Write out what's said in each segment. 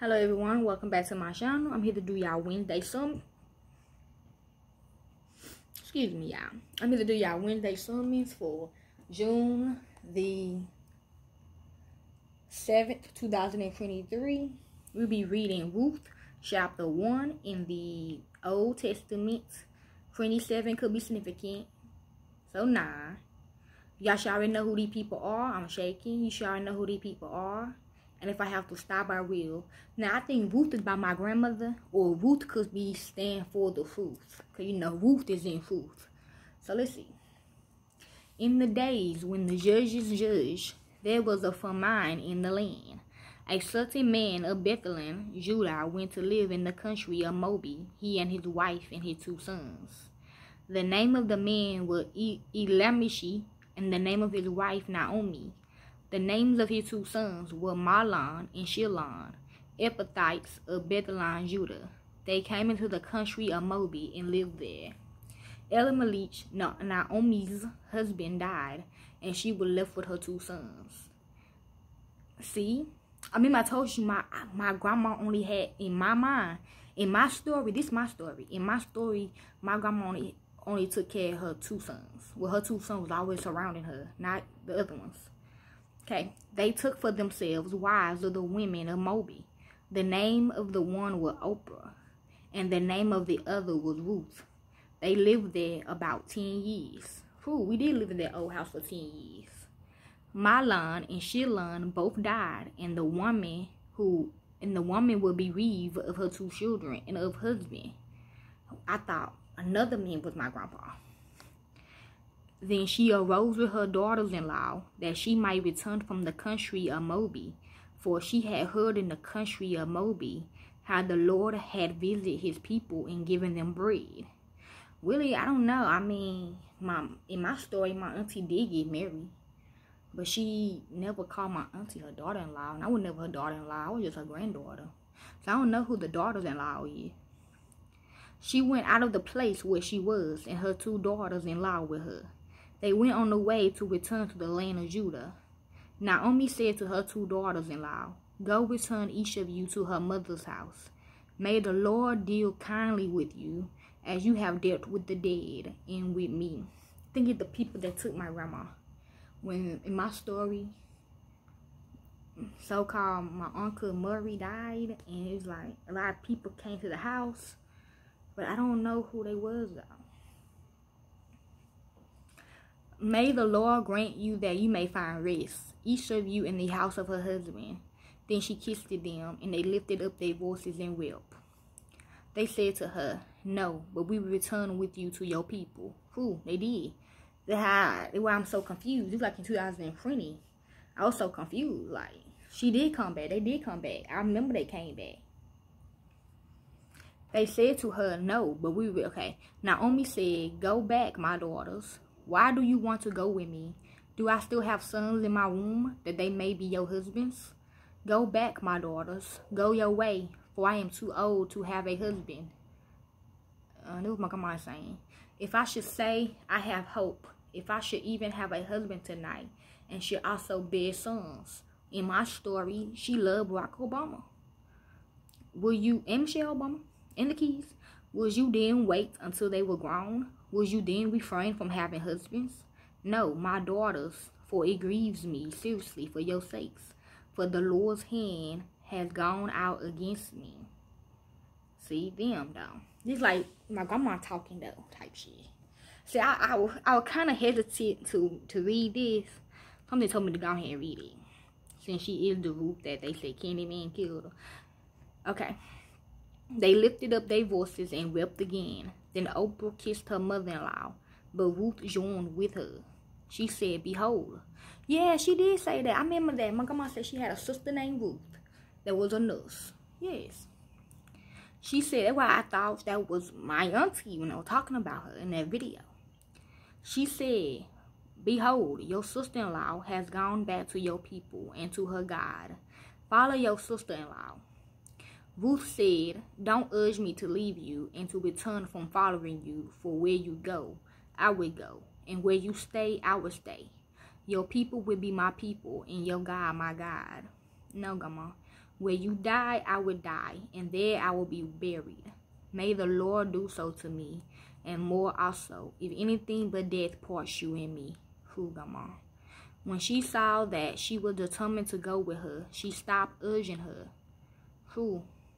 Hello everyone, welcome back to my channel. I'm here to do y'all Wednesday sermon. Excuse me, y'all. I'm here to do y'all Wednesday sermons for June the 7th, 2023. We'll be reading Ruth chapter 1 in the Old Testament. 27 could be significant. So 9. Y'all should already know who these people are. I'm shaking. You should already know who these people are. And if I have to stop, I will. Now, I think Ruth is by my grandmother, or Ruth could be stand for the truth. Because, you know, Ruth is in truth. So, let's see. In the days when the judges judged, there was a famine in the land. A certain man of Bethlehem, Judah, went to live in the country of Moabite, he and his wife and his 2 sons. The name of the man was Elimelech, and the name of his wife Naomi. The names of his 2 sons were Mahlon and Chilion, epithets of Bethlehem, Judah. They came into the country of Moabite and lived there. Elimelech, Naomi's husband, died, and she was left with her 2 sons. See? I told you my grandma only had, in my mind, in my story, this is my story. In my story, my grandma only took care of her 2 sons. Well, her 2 sons was always surrounding her, not the other ones. Okay, they took for themselves wives of the women of Moabite. The name of the one was Oprah, and the name of the other was Ruth. They lived there about 10 years. We did live in that old house for 10 years. Mahlon and Chilion both died, and the woman was bereaved of her 2 children and of husband. I thought another man was my grandpa. Then she arose with her daughters-in-law, that she might return from the country of Moabite, for she had heard in the country of Moabite how the Lord had visited his people and given them bread. Really, I don't know. In my story, my auntie did get married, but she never called my auntie her daughter-in-law, and I was never her daughter-in-law. I was just her granddaughter. So I don't know who the daughters-in-law is. She went out of the place where she was, and her 2 daughters-in-law with her. They went on the way to return to the land of Judah. Naomi said to her 2 daughters-in-law, "Go return each of you to her mother's house. May the Lord deal kindly with you, as you have dealt with the dead and with me." Think of the people that took my grandma. When in my story, so-called my Uncle Murray died, and it was like a lot of people came to the house, but I don't know who they was though. May the Lord grant you that you may find rest, each of you in the house of her husband. Then she kissed them, and they lifted up their voices and wept. They said to her, "No, but we will return with you to your people." They did. That's why I'm so confused. It's like in 2020. I was so confused. Like, she did come back. They did come back. I remember they came back. They said to her, "No, but we will." Okay. Naomi said, "Go back, my daughters. Why do you want to go with me? Do I still have sons in my womb, that they may be your husbands? Go back, my daughters. Go your way, for I am too old to have a husband." That was my grandma saying. "If I should say I have hope, if I should even have a husband tonight, and should also bear sons." In my story, she loved Barack Obama. And Michelle Obama, and the kids. Would you then wait until they were grown? Would you then refrain from having husbands? No, my daughters, for it grieves me seriously for your sakes, for the Lord's hand has gone out against me. See, them though. This like my grandma talking though, type shit. See, I was kind of hesitant to read this. Somebody told me to go ahead and read it, since she is the Ruth that they say Candyman killed her. Okay. They lifted up their voices and wept again. Then Oprah kissed her mother-in-law, but Ruth joined with her. She said, "Behold." Yeah, she did say that. I remember that. My grandma said she had a sister named Ruth that was a nurse. Yes. She said, that's why I thought that was my auntie when I was talking about her in that video. She said, "Behold, your sister-in-law has gone back to your people and to her God. Follow your sister-in-law." Ruth said, "Don't urge me to leave you and to return from following you, for where you go, I will go, and where you stay, I will stay. Your people will be my people, and your God, my God." No, grandma. Where you die, I will die, and there I will be buried. May the Lord do so to me, and more also, if anything but death parts you and me. Hugama. When she saw that she was determined to go with her, she stopped urging her. Who?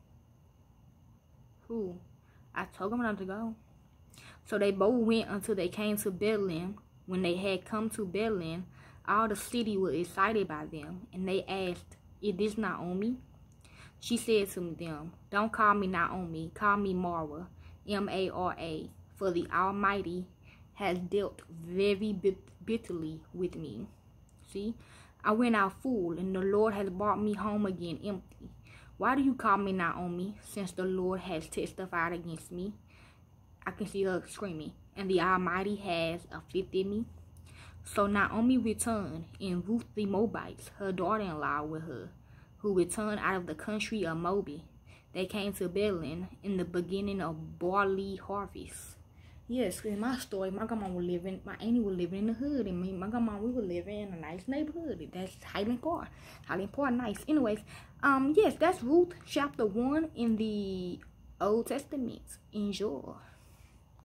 I told them not to go. So they both went until they came to Bethlehem. When they had come to Bethlehem, all the city was excited by them, and they asked, "Is this Naomi?" She said to them, "Don't call me Naomi, call me Mara, M-A-R-A, for the Almighty has dealt very bitterly with me. See, I went out full, and the Lord has brought me home again empty. Why do you call me Naomi, since the Lord has testified against me?" I can see her screaming, "And the Almighty has afflicted me." So Naomi returned, and Ruth the Moabite, her daughter-in-law, with her, who returned out of the country of Moab. They came to Bethlehem in the beginning of barley harvest. Yes, in my story, my auntie was living in the hood, and me and my grandma, we were living in a nice neighborhood. That's Highland Park, nice. Anyways, yes, that's Ruth chapter 1 in the Old Testament. Enjoy.